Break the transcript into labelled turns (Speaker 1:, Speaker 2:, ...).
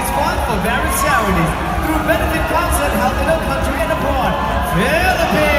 Speaker 1: funds for various charities through benefit concert held in our country and abroad. Philippines!